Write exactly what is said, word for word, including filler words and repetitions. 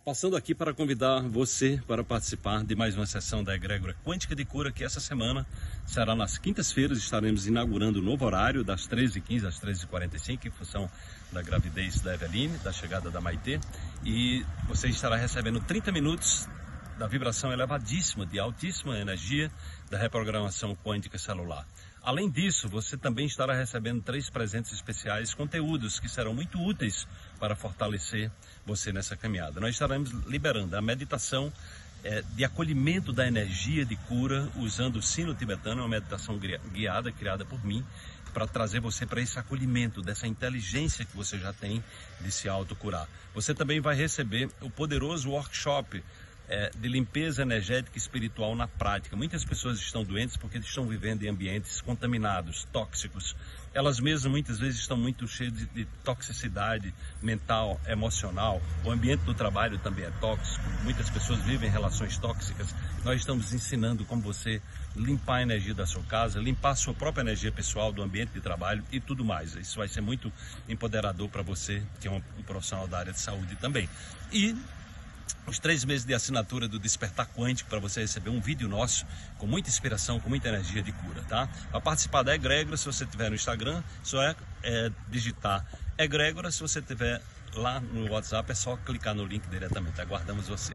Passando aqui para convidar você para participar de mais uma sessão da Egrégora Quântica de Cura, que essa semana será nas quintas-feiras. Estaremos inaugurando o novo horário, das treze e quinze às treze e quarenta e cinco, em função da gravidez da Eveline, da chegada da Maitê. E você estará recebendo trinta minutos da vibração elevadíssima, de altíssima energia, da reprogramação quântica celular. Além disso, você também estará recebendo três presentes especiais, conteúdos que serão muito úteis para fortalecer você nessa caminhada. Nós estaremos liberando a meditação é, de acolhimento da energia de cura, usando o sino tibetano, uma meditação guiada, criada por mim, para trazer você para esse acolhimento, dessa inteligência que você já tem de se autocurar. Você também vai receber o poderoso workshop É, de limpeza energética e espiritual na prática. Muitas pessoas estão doentes porque estão vivendo em ambientes contaminados, tóxicos. Elas mesmas muitas vezes estão muito cheias de, de toxicidade mental, emocional. O ambiente do trabalho também é tóxico. Muitas pessoas vivem relações tóxicas. Nós estamos ensinando como você limpar a energia da sua casa, limpar a sua própria energia pessoal do ambiente de trabalho e tudo mais. Isso vai ser muito empoderador para você, que é um, um profissional da área de saúde também. E os três meses de assinatura do Despertar Quântico, para você receber um vídeo nosso com muita inspiração, com muita energia de cura, tá? Para participar da Egrégora, se você tiver no Instagram, só é, é digitar Egrégora. Se você tiver lá no WhatsApp, é só clicar no link diretamente. Aguardamos você.